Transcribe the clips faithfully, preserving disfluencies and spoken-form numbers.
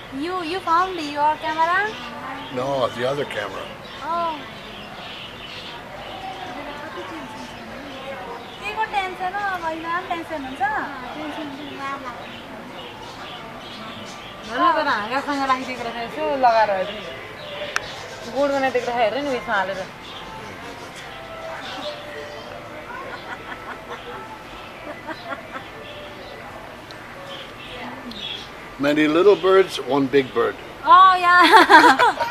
You you found your camera? No, the other camera. Oh. के को tension हो महिना टेन्सन हुन्छ टेन्सन लाग्ला हैन तर हाँगासँग राखिदिएको रहेछ यसो लगाएर हेर्नु गोड बनाइदिएको रहेछ हेर्नु नि यसमा हालेर Many little birds, one big bird. Oh yeah.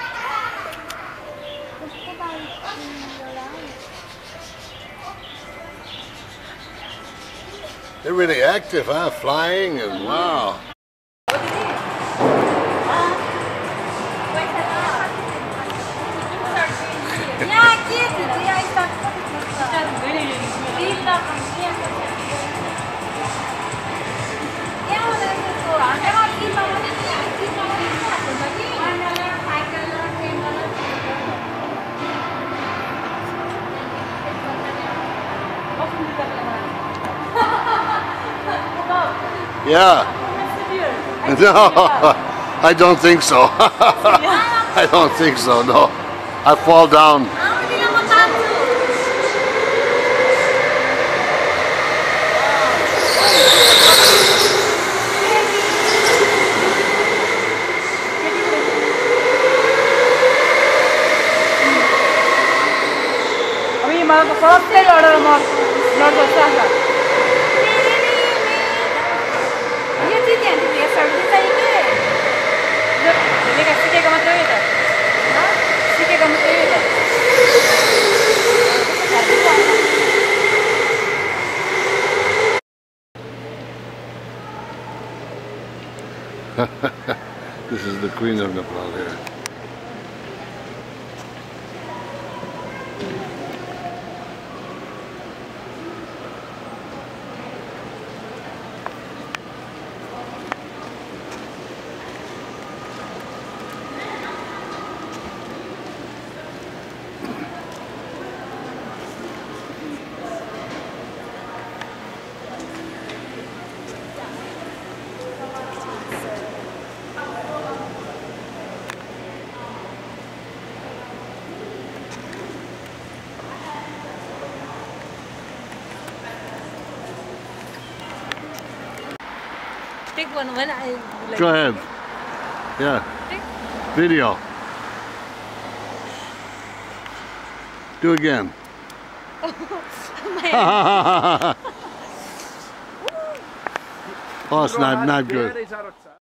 They're really active, huh? Flying and wow. Yeah. No, I don't think so. I don't think so, no. I fall down. This is the Queen of Nepal here. Take one when I like Go ahead. Yeah. Video. Do again. Oh, it's not not good.